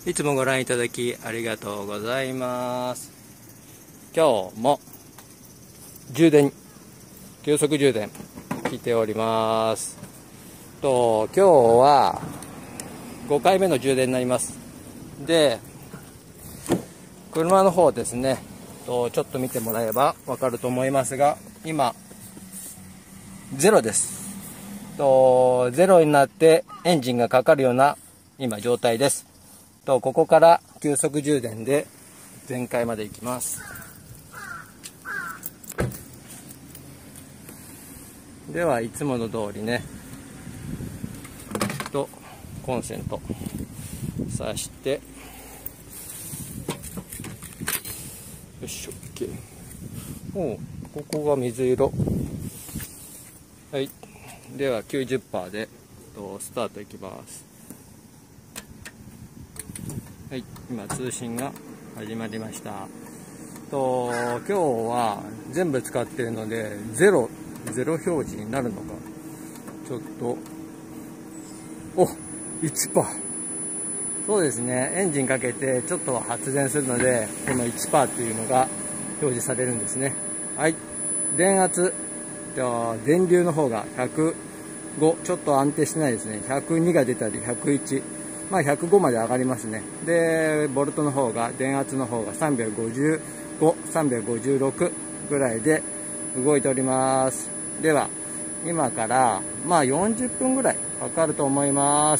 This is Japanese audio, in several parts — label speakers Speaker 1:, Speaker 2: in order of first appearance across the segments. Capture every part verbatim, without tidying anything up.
Speaker 1: いつもご覧いただきありがとうございます。今日も充電、急速充電来ております。と今日はごかいめの充電になります。で、車の方ですね、とちょっと見てもらえばわかると思いますが、今ゼロです。とゼロになってエンジンがかかるような今状態です。とここから急速充電で全開まで行きます。ではいつもの通りね、とコンセント挿して、よし OK。 おう、ここが水色。はい、では きゅうじゅっパーセント でとスタートいきます。はい、今通信が始まりました。と今日は全部使っているのでゼロ、ゼロ表示になるのか、ちょっと、お、いちパーセント。そうですね、エンジンかけてちょっと発電するので、この いちパーセント っていうのが表示されるんですね。はい、電圧、電流の方がひゃくご、ちょっと安定してないですね。ひゃくにが出たり、ひゃくいち、まあひゃくごまで上がりますね。で、ボルトの方が、電圧の方がさんびゃくごじゅうご、さんびゃくごじゅうろくぐらいで動いております。では、今から、まあよんじゅっぷんぐらいかかると思います。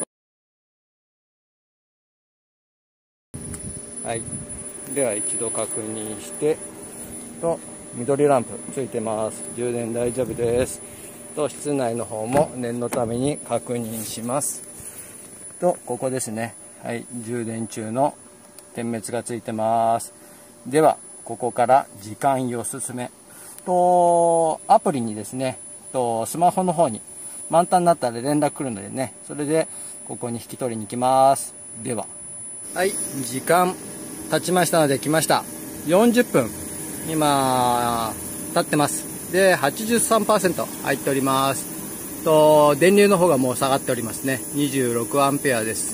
Speaker 1: はい。では一度確認して、と、緑ランプついてます。充電大丈夫です。と、室内の方も念のために確認します。と、ここですね。はい、充電中の点滅がついてます。では、ここから時間よ進め。と、アプリにですね、と、スマホの方に満タンになったら連絡来るのでね、それでここに引き取りに行きます。では、はい、時間経ちましたので来ました。よんじゅっぷん、今、経ってます。で、はちじゅうさんパーセント 入っております。と電流の方がもう下がっておりますね。にじゅうろくアンペアです。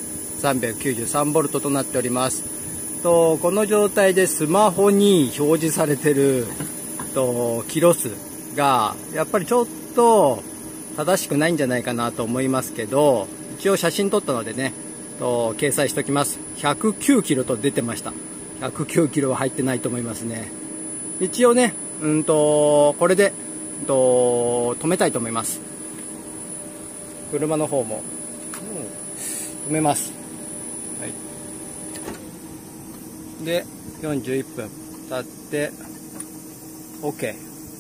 Speaker 1: さんびゃくきゅうじゅうさんボルトとなっております。とこの状態でスマホに表示されてるとキロ数がやっぱりちょっと正しくないんじゃないかなと思いますけど、一応写真撮ったのでね、と掲載しておきます。ひゃくきゅうキロと出てました。ひゃくきゅうキロは入ってないと思いますね。一応ね、うんとこれでと止めたいと思います。車の方も止めます。はい、でよんじゅういっぷん経って OK。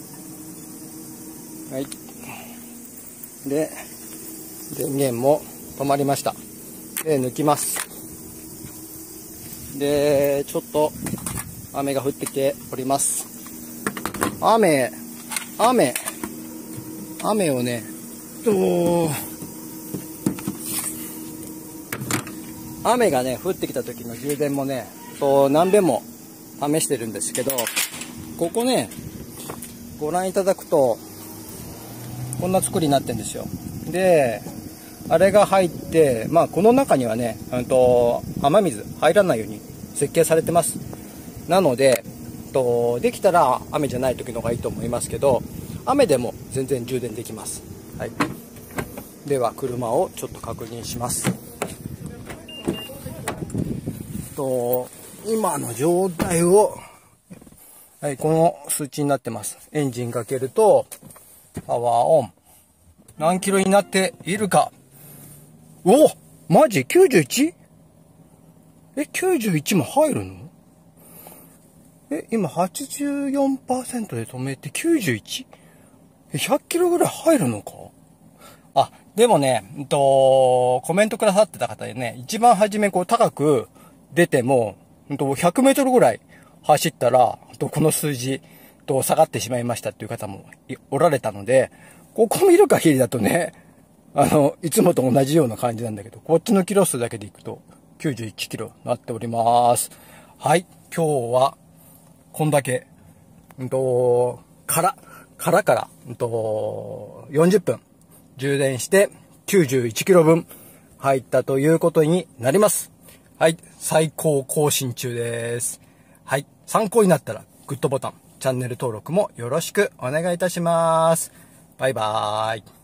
Speaker 1: はい、で電源も止まりました。で抜きます。でちょっと雨が降ってきております。雨雨雨をね、と雨がね降ってきた時の充電もね、と何べんも試してるんですけど、ここねご覧いただくとこんな作りになってるんですよ。であれが入って、まあこの中にはね、うんと雨水入らないように設計されてます。なのでとできたら雨じゃない時の方がいいと思いますけど、雨でも全然充電できます。はい、では車をちょっと確認します。と今の状態を、はい、この数値になってます。エンジンかけるとパワーオン、何キロになっているか。お、マジ きゅうじゅういち？ え きゅうじゅういち も入るの？え今 はちじゅうよんパーセント で止めて きゅうじゅういち？ えひゃっキロぐらい入るのか。あ、でもね、うんとコメントくださってた方でね、一番初めこう高く出ても、うんとひゃくメートルぐらい走ったら、この数字と下がってしまいましたっていう方もおられたので、ここ見る限りだとね、あの、いつもと同じような感じなんだけど、こっちのキロ数だけでいくときゅうじゅういちキロになっております。はい、今日はこんだけ、うんと、から、からから、うんと、よんじゅっぷん充電してきゅうじゅういちキロぶん入ったということになります。 はい、最高更新中です。はい、参考になったらグッドボタン、チャンネル登録もよろしくお願いいたします。バイバーイ。